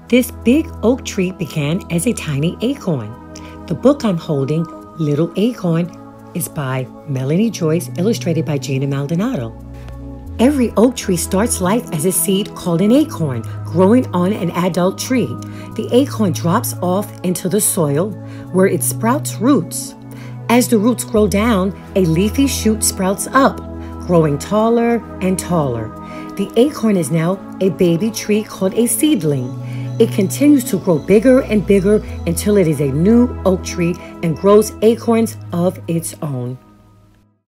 This big oak tree began as a tiny acorn. The book I'm holding, Little Acorn, is by Melanie Joyce, illustrated by Gina Maldonado. Every oak tree starts life as a seed called an acorn, growing on an adult tree. The acorn drops off into the soil where it sprouts roots. As the roots grow down, a leafy shoot sprouts up, growing taller and taller. The acorn is now a baby tree called a seedling. It continues to grow bigger and bigger until it is a new oak tree and grows acorns of its own.